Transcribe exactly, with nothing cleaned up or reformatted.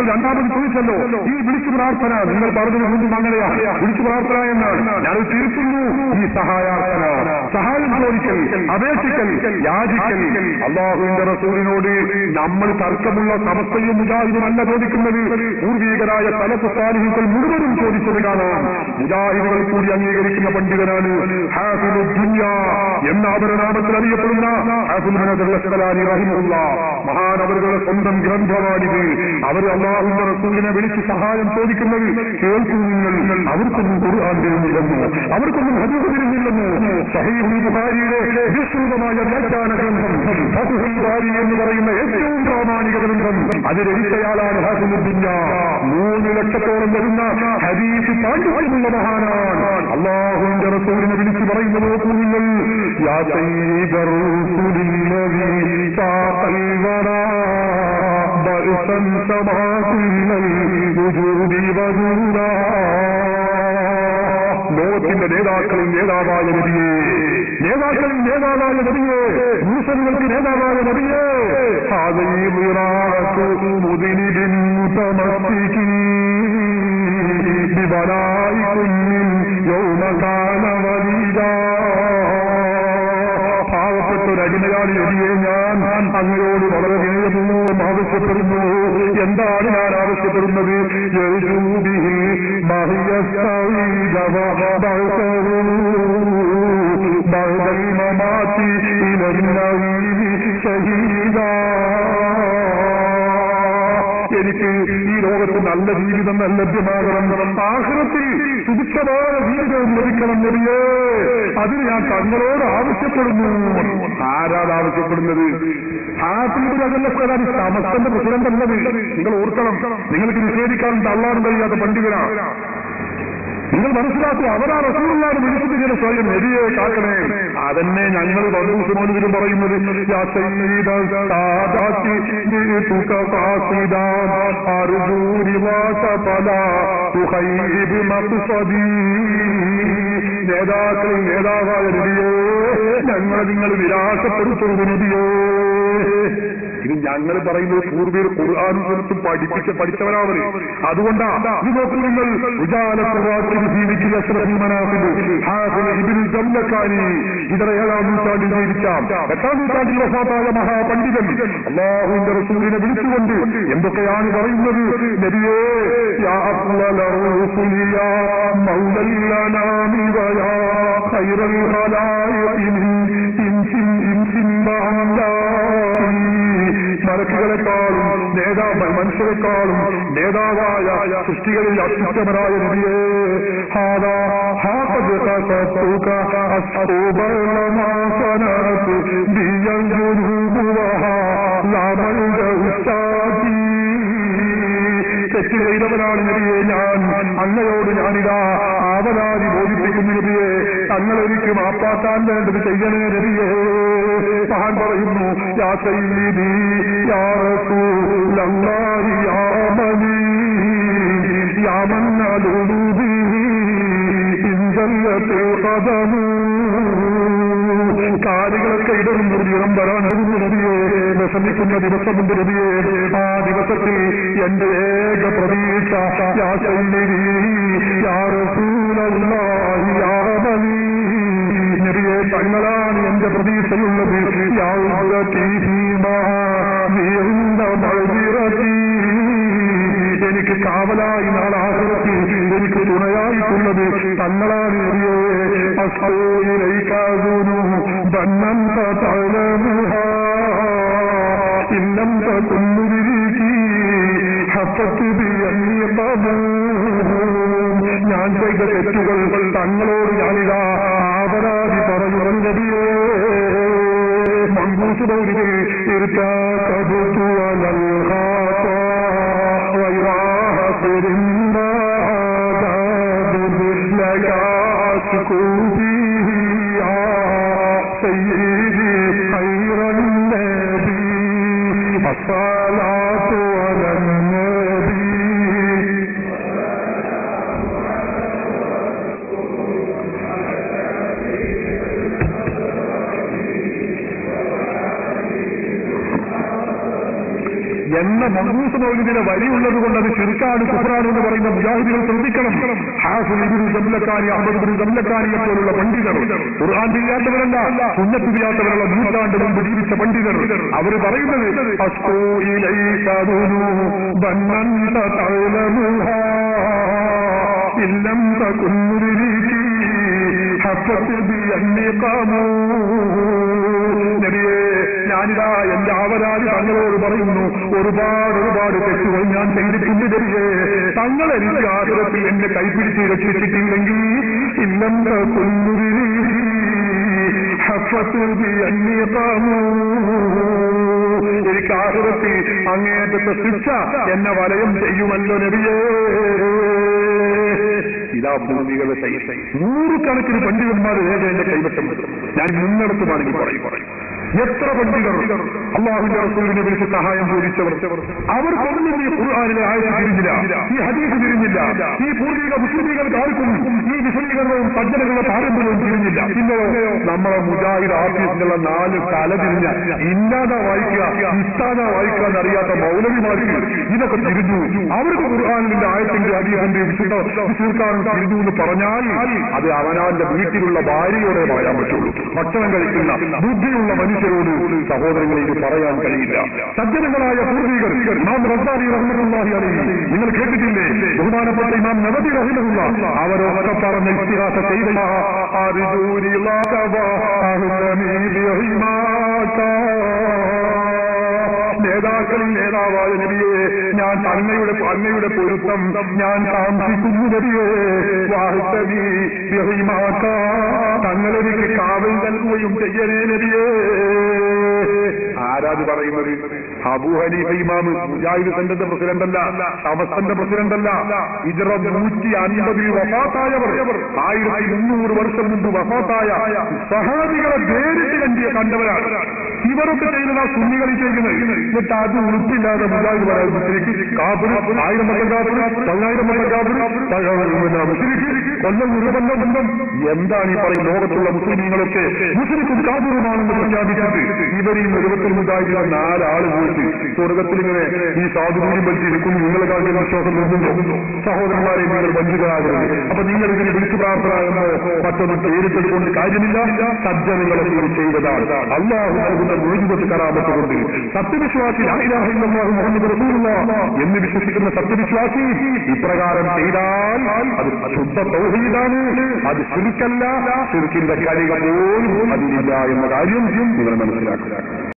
നിങ്ങൾ രണ്ടാമത് ചോദിച്ചല്ലോ ഈ വിളിച്ചു പ്രാർത്ഥന നിങ്ങൾ പറഞ്ഞത് മുമ്പ് അങ്ങനെയാണ് വിളിച്ചു പ്രാർത്ഥന എന്നാണ്. ഞാൻ തിരുത്തുന്നു, ഈ സഹായാർത്ഥന, സഹായം ചോദിക്കൽ, അപേക്ഷിക്കൽ, യാചിക്കൽ. അള്ളാഹുവിന്റെ റസൂലിനോട് നമ്മൾ തർക്കമുള്ള സമസ്തയും മുജാഹിദുമല്ല ചോദിക്കുന്നത്. പൂർവീകരായ സലഫ് സാലിഹുകൾ മുഴുവനും ചോദിച്ചത് കാണാം. മുജാഹിദുകൾ കൂടി അംഗീകരിക്കുന്ന പണ്ഡിതനാണ് ഹാഫിദുദ് ദുനിയ എന്ന അപരനാമത്തിൽ അറിയപ്പെടുന്ന ഹാഫിദ് ഹനദുൽ അസ്ഖലാനി റഹിമഹുല്ലാഹ്. മഹാനവറുകളുടെ സ്വന്തം ഗ്രന്ഥമാണിത്. അവർ അള്ളാഹുവിന്റെ റസൂലിനെ വിളിച്ച് സഹായം ചോദിക്കുന്നത് കേൾക്കുന്നു നിങ്ങൾ. അവർക്കൊന്നും ഖുർആൻ തരുന്നില്ലെന്നോ, അവർക്കൊന്നും ഹദീസ് തരുന്നില്ലെന്നോ. സഹീഹുൽ ബുഖാരിയുടെ വിശദമായ വ്യാഖ്യാന ഗ്രന്ഥം ഫത്ഹുൽ ബാരി എന്ന് പറയുന്ന ഏറ്റവും പ്രാമാണിക ഗ്രന്ഥം അത് രചിച്ചയാളാണ് ഹാഫിദുദ് ദുനിയ. മൂന്ന് ലക്ഷത്തോളം വരുന്ന ഹദീസ് പാണ്ഡിത്യമുള്ള മഹാനാണ്. അള്ളാഹുവിന്റെ റസൂലിനെ വിളിച്ചു പറയുന്നത് നിങ്ങൾ യാ സയ്യിദർ റസൂലില്ലദീ സാഖൽ വറാ ബഅസൻ സമാകുല്ലൽ വുജൂദി വജൂദാ. ലോകത്തിന്റെ നേതാക്കളിൽ നേതാവായ നബിയേ, നേതാക്കളിൽ നേതാവായ നബിയേ, മുസ്ലിങ്ങൾക്ക് നേതാവായ നബിയേ, ഹാദീ മിറാഅത്തു മുദ്നിബിൻ മുതമസ്സികി ബിബലായികുൻ യൗമ കാന വലീദാ. പാവപ്പെട്ടൊരടിമയാണ് നബിയെ, ഞാൻ അങ്ങയോട് വളരെ വിനയപൂർവ്വം ആവശ്യപ്പെടുന്നു. എന്താണ് ഞാൻ ആവശ്യപ്പെടുന്നത്? എനിക്ക് ഈ ലോകത്ത് നല്ല ജീവിതം ലഭ്യമാകണം, ആഖിറത്തിൽ സുഭിക്ഷമായ ജീവിതം ലഭിക്കണം നബിയേ, അതിന് ഞാൻ തങ്ങളോട് ആവശ്യപ്പെടുന്നു. ആരാണ് ആവശ്യപ്പെടുന്നത്? സമസ്തന്റെ പ്രസിഡന്റ് അല്ലത്. നിങ്ങൾ ഓർക്കണം, നിങ്ങൾക്ക് നിഷേധിക്കാൻ തള്ളാൻ കഴിയാത്ത പണ്ഡിതനാണ്. നിങ്ങൾ മനസ്സിലാക്കുക, അവരാ റസൂലുള്ളാഹിനെ വിളിച്ചിട്ട് ഇങ്ങനെ സ്വയം നബിയെ കാക്കണേ. അതന്നെ ഞങ്ങൾ വധൂസുമോനും പറയുന്നത്. നേതാക്കളിൽ നേതാവായ നബിയേ, ഞങ്ങളെ നിങ്ങൾ നിരാശപ്പെടുത്തുന്നത് നബിയേ. ഇത് ഞങ്ങൾ പറയുന്നത് പൂർവ്വീർ ഖുർആൻ കുറിച്ച് പഠിപ്പിച്ച പഠിച്ചവരാണ്. അതുകൊണ്ടാ ഇത് നോക്കൂ നിങ്ങൾ. ഇതര ഏഴാം നൂറ്റാണ്ടിൽ ജീവിക്കാം, എട്ടാം നൂറ്റാണ്ടിൽ വഫാത്തായ മഹാപണ്ഡിതൻ അല്ലാഹുവിന്റെ റസൂലിനെ വിളിച്ചുകൊണ്ട് എന്തൊക്കെയാണ് പറയുന്നത്? നബിയേ, യാ അഫ്ളല റസൂലി യാ മൗലൽ അനാമി വയാ ഖൈറൽ ഖലായിഖി ഇൻസിൻ ഇൻസിൻ മലക്കുകളെക്കാളും നേതാ മനുഷ്യരെക്കാളും നേതാവായ സൃഷ്ടികളിൽ അത്യുത്തമരായ നബിയേ, ഹാദാ ഹാഖദ് ഖസതുക അസ്റൂബലമാസനതു ബിയൻജുഹു വഹാ ലാമൽ ഉസ്താദി. തെറ്റ് ചെയ്തവനാണ് നബിയെ ഞാൻ, അങ്ങയോട് ഞാനിതാ ആവലാതി ബോധിപ്പിക്കുന്ന നബിയെ, തങ്ങളെനിക്ക് മാപ്പാക്കാൻ വേണ്ടത് ചെയ്യണേ നബിയേ. മഹാൻ പറയുന്നു, യാ സയ്യിദി യാ റസൂലല്ലാഹി യാ മനി യാ മൻ അദൂബി ഇൻജല്ലത്തിൽ ഖദമു. കാലുകളൊക്കെ ഇടറും ദുർദിനം വരാൻ നബിയെ, വിഷമിക്കുന്ന ദിവസമുണ്ട് നബിയെ. ആ ദിവസത്തിൽ എന്റെ ഏക പ്രതീക്ഷ യാ സയ്യിദി യാ റസൂലല്ലാഹി യാ മനി നബിയെ, തങ്ങളാണ് എന്റെ പ്രതീക്ഷയുള്ളത്. എനിക്ക് കാവലായി നാളാഹുറത്തിൽ എനിക്ക് തുണയായിട്ടുള്ളത് തങ്ങളാണ് നബിയേ. അസ്സൂയിലൈകാദുനു ബന്നന്ത തഅലമുഹാ ഇല്ലം തകുന്നുരികി ഹഫത്തു ബിയന്നി ഖബൂ. ഞാൻ ചെയ്ത തെറ്റുകൾ തങ്ങളോട് ഞാനിതാ ആവരാതി പറഞ്ഞു നബിയേ. മങ്കൂസ് ബൗലിൽ ഇർതാഖബതു അലൽ ഖാതാ വൈറാഹതിൻ ബാദബു ലയാസ്കു ബിഹി യാ സയ്യിദി ഖൈറൻ നബി അസ്സലാത്തു അലൻ നബി. എന്ന മൗലിദിനെ വരിയുള്ളത് കൊണ്ട് അത് ശിർക്കാണ് കുഫ്റാണ് എന്ന് പറയുന്ന മുജാഹിദുകൾ ശ്രദ്ധിക്കണം. Hafiz Ibn Damlakani, Ahmad Ibn ദംലക്കാനിയെ പോലുള്ള പണ്ഡിതർ, ഖുർആൻ ചെയ്യാത്തവരല്ല, സുന്നത്ത് ചെയ്യാത്തവരുള്ള നൂറ്റാണ്ട് മുമ്പ് ജീവിച്ച പണ്ഡിതർ, അവർ പറയുന്നത് അസ്തൂ ഇലൈക ദുനൂബൻ തഅലമുഹാ ഇല്ലം തകുൻ മുദ്രികി ഹഫത്ത് ബിഅന്നിഖാമു. നബിയേ, ഞാനിതാ എന്റെ ആവരാതി തങ്ങളോട് പറയുന്നു, ഒരുപാട് ഒരുപാട് തെറ്റുകൾ ഞാൻ ചെയ്തിട്ടുണ്ട് നബിയേ. തങ്ങൾ എനിക്ക് ആഗ്രഹത്തിൽ എന്നെ കൈപിടിച്ച് രക്ഷിച്ചിട്ടില്ലെങ്കിൽ ഇല്ലം തകുൻ മുദ്രികി ഹഫത്ത് ബിഅന്നിഖാമു. എനിക്ക് ആഗ്രഹത്തിൽ അങ്ങേറ്റത്തെ ശിക്ഷ എന്നെ വലയം ചെയ്യുമല്ലോ നബിയേ. ഇതാ ഭൂമികളുടെ ശൈലി. നൂറുകണക്കിന് പണ്ഡിതന്മാർ ഏക എന്റെ കൈവശം ഞാൻ മുന്നടത്തുമാണെങ്കിൽ പറയും പറയും എത്ര പണ്ഡിതർ അല്ലാഹുവിന്റെ റസൂലിനെ വിളിച്ച് സഹായം ചോദിച്ചവർ. അവർക്കൊന്നും ഈ ഖുർആനിലെ ആയത്ത് തിരിഞ്ഞില്ല, ഈ ഹദീസ് തിരിഞ്ഞില്ല, ഈ പൂർവിക മുസ്ലിമീകൾക്ക് ആർക്കും ഈ വിശദീകരണവും സജ്ജനങ്ങളുടെ പാരമ്പര്യവും തിരിഞ്ഞില്ല. പിന്നെയോ നമ്മളെ മുജാഹിദ് ആഫീസിലുള്ള നാല് തല തിരിഞ്ഞ ഇന്നാത വായിക്കുക ഇസ്താദ വായിക്കാൻ അറിയാത്ത മൗലവിമാർക്ക് ഇതൊക്കെ തിരിഞ്ഞു. അവർക്ക് ഖുർആനിന്റെ ആയത്തിന്റെ ഹദീസിന്റെ വിശുദ്ധ വിശുദ്ധാനം തിരിഞ്ഞു എന്ന് പറഞ്ഞാൽ അത് അവനാന്റെ വീട്ടിലുള്ള ഭാര്യയോടെ പറയാൻ പറ്റുള്ളൂ. ഭക്ഷണം കഴിക്കുന്ന ബുദ്ധിയുള്ള മനുഷ്യരോട് സഹോദരങ്ങളെ ഇത് പറയാൻ കഴിയില്ല. സജ്ജനങ്ങളായ പൂർവികർ ഇമാം റസാലി റഹ്മത്തുള്ളാഹി അലൈഹി നിങ്ങൾ കേട്ടിട്ടില്ലേ? ബഹുമാനപ്പെട്ട ഇമാം നബവി റഹിമഹുള്ള അവരൊക്കെ പറഞ്ഞ ഇസ്തിഹാസ ചെയ്ത നേതാക്കളിൽ നേതാവായ നബിയെ, ഞാൻ അങ്ങയുടെ അങ്ങയുടെ പൊരുത്തം ഞാൻ താമസിക്കുന്നു നബിയെ. വാഹുത്തബി ബിഹിമാക, തങ്ങളൊരിക്കൽ കാവൽ നൽകുകയും ചെയ്യണേ നബിയേ. ആരാത് പറയുന്നത്? അബൂ ഹനീഫ ഇമാം, മുജാഹിദ് സെന്ററിന്റെ പ്രസിഡന്റല്ല, സമസ്തന്റെ പ്രസിഡന്റല്ല, ഹിജ്റ നൂറ്റി അൻപതിൽ വഫാത്തായവർ, ആയിരത്തി മുന്നൂറ് വർഷം മുമ്പ് വഫാത്തായ സഹാബികളെ നേരിട്ട് കണ്ടിയ കണ്ടവരാണ്. ഇവരൊക്കെ ചെയ്യുന്നത് ആ സുന്നികളിൽ ചെയ്യുന്നത്. എന്നിട്ട് അത് ഉറപ്പില്ലാതെ മുജാഹിദ് പറയാൻ മുസ്ലിക്ക് കാബിന് ആയിരം വട്ടം കാബിന് പതിനായിരം വട്ടം കാബിന് മുസ്ലിക്ക് കൊല്ലം ഉരുവല്ല ബന്ധം. എന്താണ് ഈ പറയും? ലോകത്തുള്ള മുസ്ലിമീങ്ങളൊക്കെ മുസ്ലിക്കും കാബിറുമാണെന്ന് പ്രഖ്യാപിച്ചിട്ട് ഇവരെയും ലോകത്തിൽ മുജാഹിദിലെ നാലാള് പോയിട്ട് സ്വർഗത്തിൽ ഇങ്ങനെ ഈ സാധുവിനും വലിച്ചിരിക്കും. നിങ്ങളെ കാര്യം വിശ്വാസം നിർത്തുന്നു. സഹോദരന്മാരെ, നിങ്ങൾ വഞ്ചിതരാകരുത്. അപ്പൊ നിങ്ങൾ ഇതിന് വിളിച്ചു പ്രാർത്ഥനയെന്നോ മറ്റൊന്നും പേരിട്ടുകൊണ്ട് കാര്യമില്ല. സജ്ജനങ്ങളെ കൂടി ചെയ്തതാണ്. അല്ലാഹു നൽകുന്ന മുഴുവൻ കറാമത്ത് കൊണ്ട് സത്യവിശ്വാസി ലാ ഇലാഹ ഇല്ലല്ലാഹു മുഹമ്മദ് റസൂലുള്ളാഹ് എന്ന് വിശ്വസിക്കുന്ന സത്യവിശ്വാസി ഇപ്രകാരം ചെയ്താൽ അത് ശുദ്ധ തൗഹീദാണ്, അത് ശിർക്കല്ല. ശിർക്കിന്റെ കളികൾ പോലും അതിലില്ല എന്ന കാര്യം നിങ്ങൾ മനസ്സിലാക്കുക.